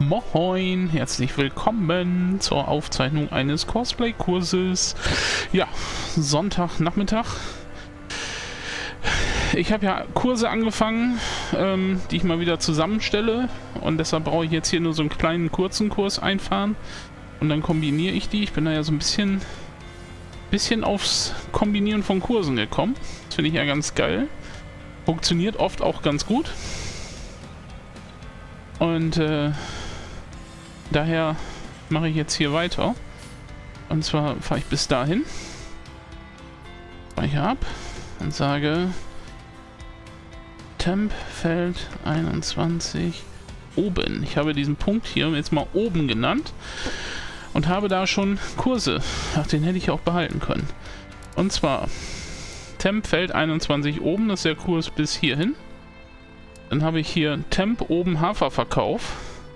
Moin, herzlich willkommen zur Aufzeichnung eines Cosplay-Kurses. Ja, Sonntagnachmittag. Ich habe ja Kurse angefangen, die ich mal wieder zusammenstelle, und deshalb brauche ich jetzt hier nur so einen kleinen kurzen Kurs einfahren und dann kombiniere ich die. Ich bin da ja so ein bisschen aufs Kombinieren von Kursen gekommen. Das finde ich ja ganz geil. Funktioniert oft auch ganz gut. Und daher mache ich jetzt hier weiter. Und zwar fahre ich bis dahin. Speichere ab und sage Temp Feld 21 oben. Ich habe diesen Punkt hier jetzt mal oben genannt und habe da schon Kurse. Ach, den hätte ich auch behalten können. Und zwar Temp Feld 21 oben, das ist der Kurs bis hierhin. Dann habe ich hier Temp oben Haferverkauf.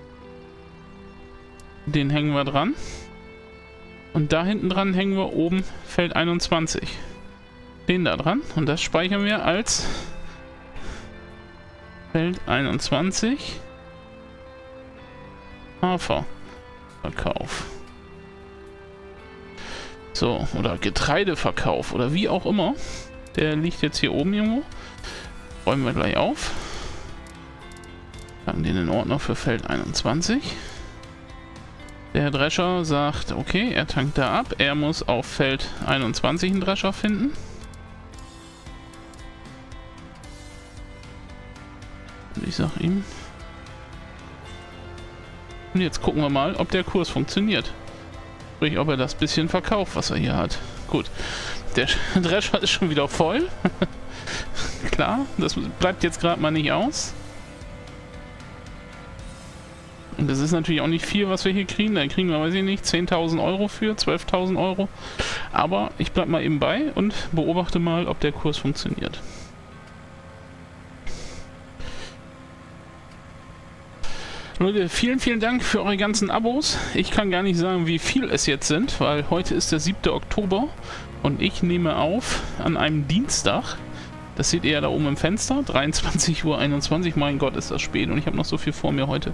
Den hängen wir dran. Und da hinten dran hängen wir oben Feld 21. Den da dran. Und das speichern wir als Feld 21 Haferverkauf. So, oder Getreideverkauf oder wie auch immer. Der liegt jetzt hier oben irgendwo. Räumen wir gleich auf. Packen den in Ordner für Feld 21. Der Drescher sagt, okay, er tankt da ab. Er muss auf Feld 21 einen Drescher finden. Und ich sag ihm. Und jetzt gucken wir mal, ob der Kurs funktioniert. Sprich, ob er das bisschen verkauft, was er hier hat. Gut. Der Drescher ist schon wieder voll. Klar, das bleibt jetzt gerade mal nicht aus. Und das ist natürlich auch nicht viel, was wir hier kriegen. Da kriegen wir, weiß ich nicht, 10.000 Euro für, 12.000 Euro. Aber ich bleibe mal eben bei und beobachte mal, ob der Kurs funktioniert. Leute, vielen, vielen Dank für eure ganzen Abos. Ich kann gar nicht sagen, wie viel es jetzt sind, weil heute ist der 7. Oktober und ich nehme auf an einem Dienstag. Das seht ihr ja da oben im Fenster, 23:21 Uhr. Mein Gott, ist das spät und ich habe noch so viel vor mir heute.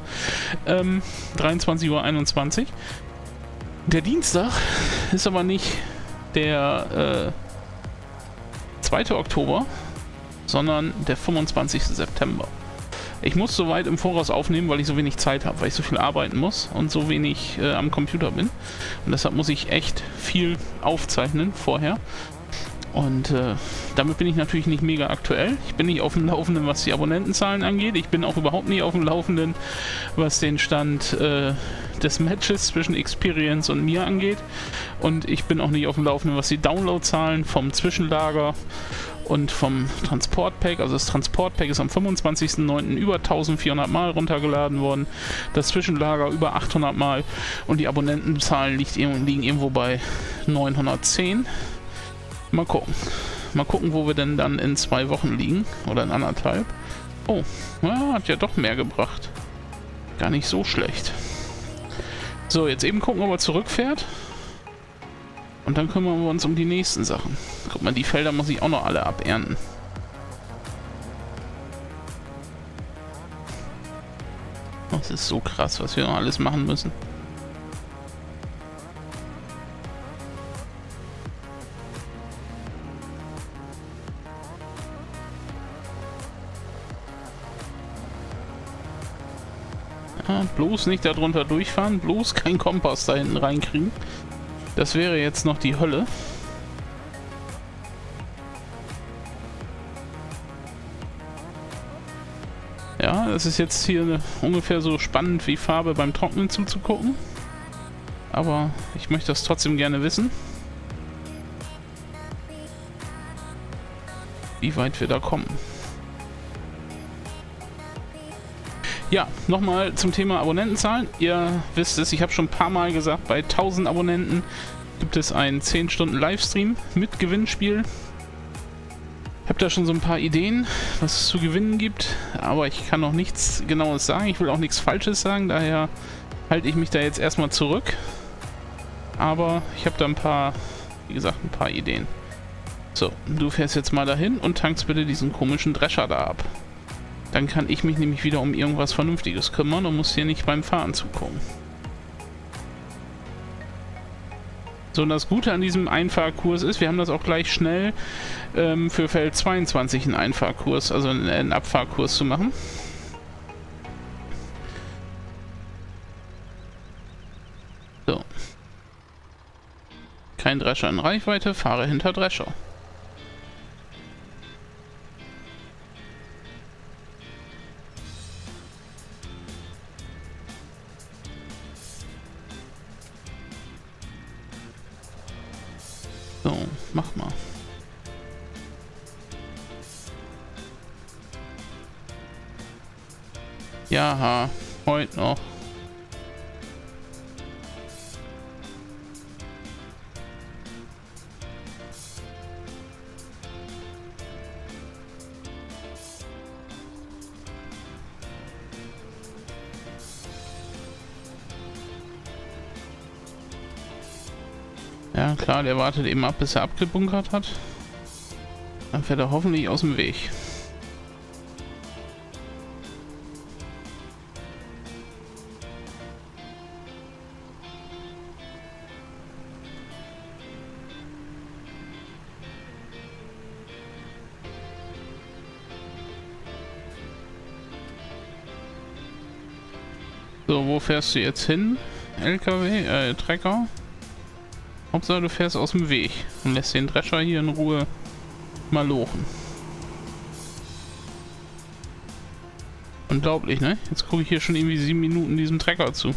23:21 Uhr. Der Dienstag ist aber nicht der 2. Oktober, sondern der 25. September. Ich muss so weit im Voraus aufnehmen, weil ich so wenig Zeit habe, weil ich so viel arbeiten muss und so wenig am Computer bin. Und deshalb muss ich echt viel aufzeichnen vorher. Und damit bin ich natürlich nicht mega aktuell. Ich bin nicht auf dem Laufenden, was die Abonnentenzahlen angeht. Ich bin auch überhaupt nicht auf dem Laufenden, was den Stand des Matches zwischen Experience und mir angeht. Und ich bin auch nicht auf dem Laufenden, was die Downloadzahlen vom Zwischenlager und vom Transportpack, also das Transportpack ist am 25.09. über 1400 Mal runtergeladen worden, das Zwischenlager über 800 Mal und die Abonnentenzahlen liegen irgendwo bei 910. Mal gucken. Mal gucken, wo wir denn dann in 2 Wochen liegen. Oder in 1,5. Oh, ja, hat ja doch mehr gebracht. Gar nicht so schlecht. So, jetzt eben gucken, ob er zurückfährt. Und dann kümmern wir uns um die nächsten Sachen. Guck mal, die Felder muss ich auch noch alle abernten. Das ist so krass, was wir noch alles machen müssen. Ja, bloß nicht darunter durchfahren, bloß kein Kompass da hinten reinkriegen. Das wäre jetzt noch die Hölle. Ja, das ist jetzt hier ungefähr so spannend wie Farbe beim Trocknen zuzugucken. Aber ich möchte das trotzdem gerne wissen. Wie weit wir da kommen. Ja, nochmal zum Thema Abonnentenzahlen. Ihr wisst es, ich habe schon ein paar Mal gesagt, bei 1000 Abonnenten gibt es einen 10 Stunden Livestream mit Gewinnspiel. Ich habe da schon so ein paar Ideen, was es zu gewinnen gibt, aber ich kann noch nichts Genaues sagen. Ich will auch nichts Falsches sagen, daher halte ich mich da jetzt erstmal zurück. Aber ich habe da ein paar, wie gesagt, ein paar Ideen. So, du fährst jetzt mal dahin und tankst bitte diesen komischen Drescher da ab. Dann kann ich mich nämlich wieder um irgendwas Vernünftiges kümmern und muss hier nicht beim Fahren zugucken. So, und das Gute an diesem Einfahrkurs ist, wir haben das auch gleich schnell für Feld 22 einen Einfahrkurs, also einen Abfahrkurs zu machen. So. Kein Drescher in Reichweite, fahre hinter Drescher. So, mach mal. Ja, heute noch. Ja, klar, der wartet eben ab, bis er abgebunkert hat. Dann fährt er hoffentlich aus dem Weg. So, wo fährst du jetzt hin? LKW, Trecker? Hauptsache du fährst aus dem Weg und lässt den Drescher hier in Ruhe mal lochen. Unglaublich, ne? Jetzt gucke ich hier schon irgendwie 7 Minuten diesem Trecker zu.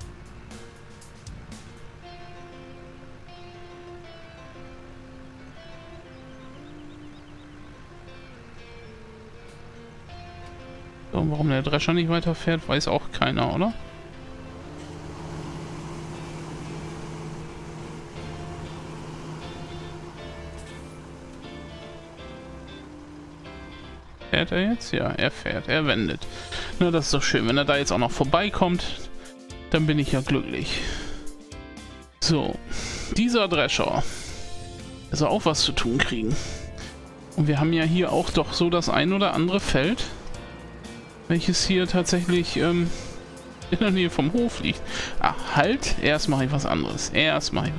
So, warum der Drescher nicht weiterfährt, weiß auch keiner, oder? Fährt er jetzt? Ja, er fährt, er wendet. Na, das ist doch schön. Wenn er da jetzt auch noch vorbeikommt, dann bin ich ja glücklich. So, dieser Drescher. Er soll auch was zu tun kriegen. Und wir haben ja hier auch doch so das ein oder andere Feld, welches hier tatsächlich in der Nähe vom Hof liegt. Ah, halt! Erst mache ich was anderes. Erstmal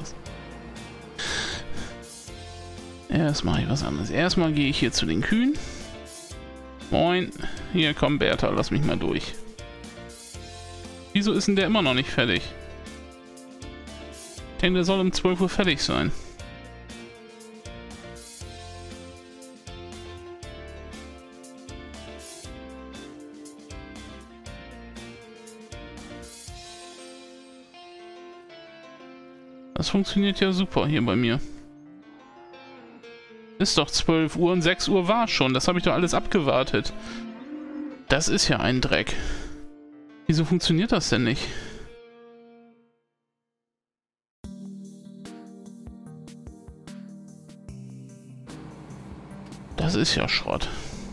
gehe ich hier zu den Kühen. Moin. Hier, komm, Bertha, lass mich mal durch. Wieso ist denn der immer noch nicht fertig? Ich denke, der soll um 12 Uhr fertig sein. Das funktioniert ja super hier bei mir. Ist doch 12 Uhr und 6 Uhr war schon. Das habe ich doch alles abgewartet. Das ist ja ein Dreck. Wieso funktioniert das denn nicht? Das ist ja Schrott.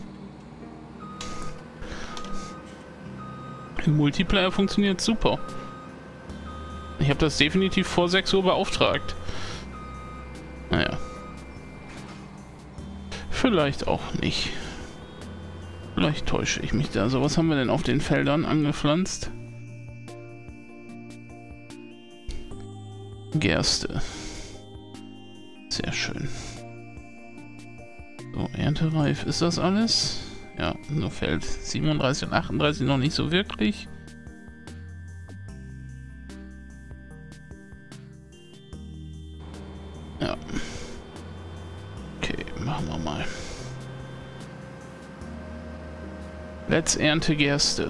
Im Multiplayer funktioniert super. Ich habe das definitiv vor 6 Uhr beauftragt. Naja. Vielleicht auch nicht. Vielleicht täusche ich mich da. So, was haben wir denn auf den Feldern angepflanzt? Gerste. Sehr schön. So, erntereif ist das alles? Ja, nur Feld 37 und 38 noch nicht so wirklich. Ja. Okay, machen wir mal. Let's ernte Gerste.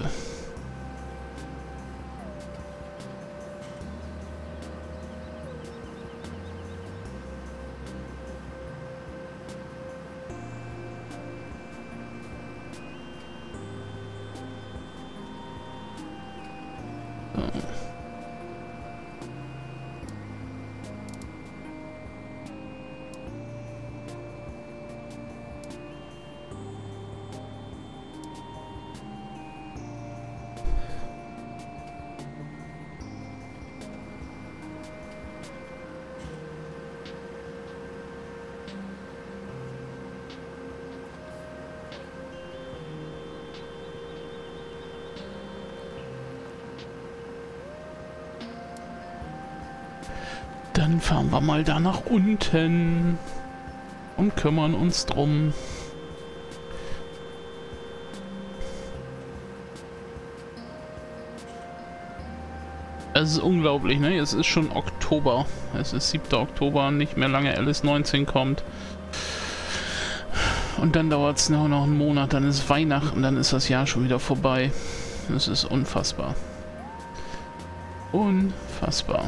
Dann fahren wir mal da nach unten und kümmern uns drum. Es ist unglaublich, ne? Es ist schon Oktober. Es ist 7. Oktober, nicht mehr lange LS19 kommt. Und dann dauert es noch einen Monat, dann ist Weihnachten, dann ist das Jahr schon wieder vorbei. Es ist unfassbar. Unfassbar.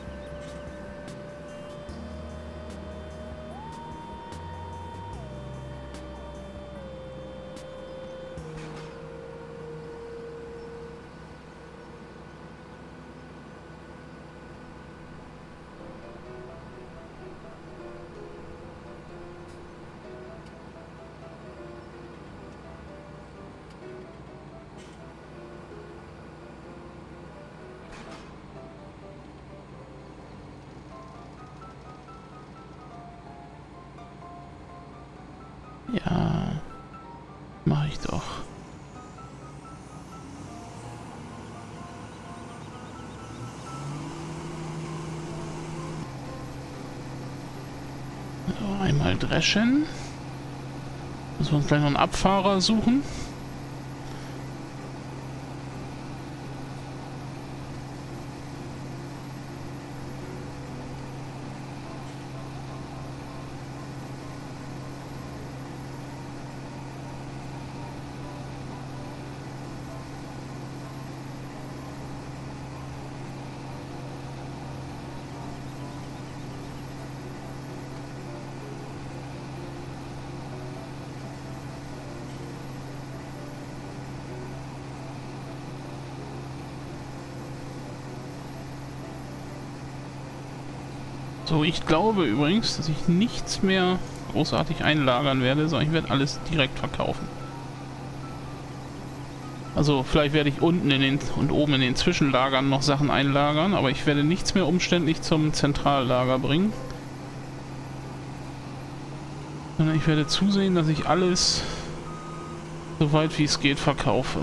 Ja, mache ich doch. So, einmal dreschen. Müssen wir uns gleich noch einen Abfahrer suchen. So, ich glaube übrigens, dass ich nichts mehr großartig einlagern werde, sondern ich werde alles direkt verkaufen. Also vielleicht werde ich unten in den und oben in den Zwischenlagern noch Sachen einlagern, aber ich werde nichts mehr umständlich zum Zentrallager bringen. Sondern ich werde zusehen, dass ich alles so weit wie es geht verkaufe.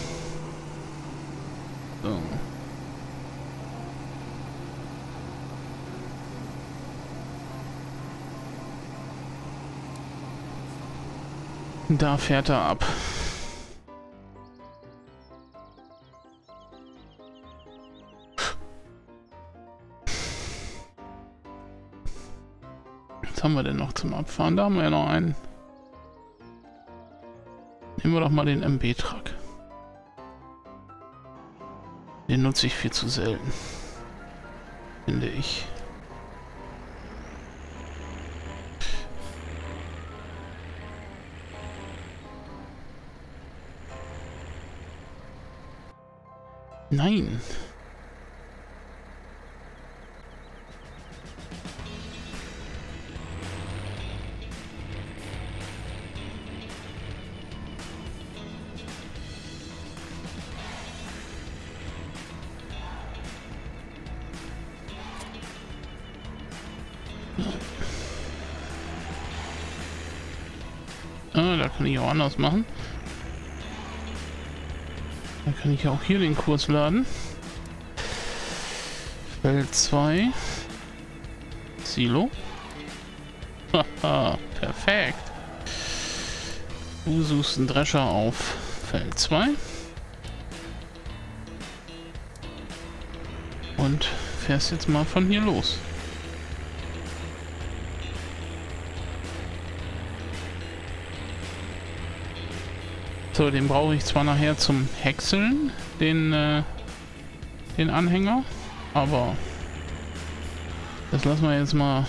So. Da fährt er ab. Was haben wir denn noch zum Abfahren? Da haben wir ja noch einen. Nehmen wir doch mal den MB-Truck. Den nutze ich viel zu selten. Finde ich. Nein. Ah, da kann ich auch anders machen. Da kann ich auch hier den Kurs laden. Feld 2. Silo. Haha, perfekt. Du suchst einen Drescher auf Feld 2. Und fährst jetzt mal von hier los. So, den brauche ich zwar nachher zum Häckseln, den Anhänger, aber das lassen wir jetzt mal.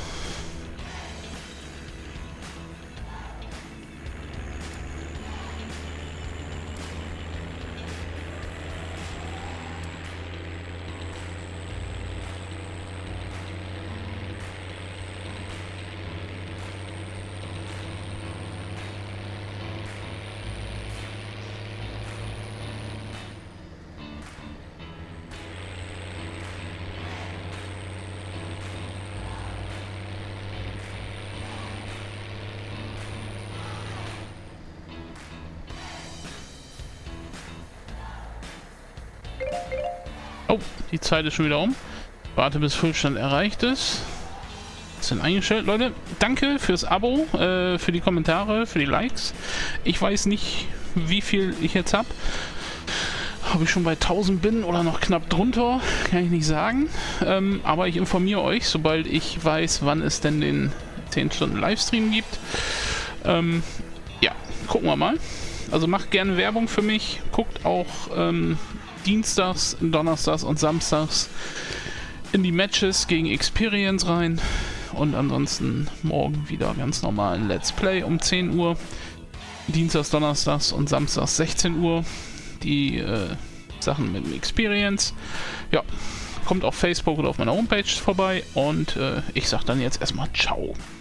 Oh, die Zeit ist schon wieder um. Warte, bis Füllstand erreicht ist. Sind eingestellt. Leute, danke fürs Abo, für die Kommentare, für die Likes. Ich weiß nicht, wie viel ich jetzt habe. Ob ich schon bei 1000 bin oder noch knapp drunter, kann ich nicht sagen. Aber ich informiere euch, sobald ich weiß, wann es denn den 10 Stunden Livestream gibt. Ja, gucken wir mal. Also macht gerne Werbung für mich. Guckt auch dienstags, donnerstags und samstags in die Matches gegen Experience rein. Und ansonsten morgen wieder ganz normal ein Let's Play um 10 Uhr. Dienstags, donnerstags und samstags 16 Uhr. Die Sachen mit dem Experience. Ja, kommt auf Facebook oder auf meiner Homepage vorbei. Und ich sag dann jetzt erstmal ciao.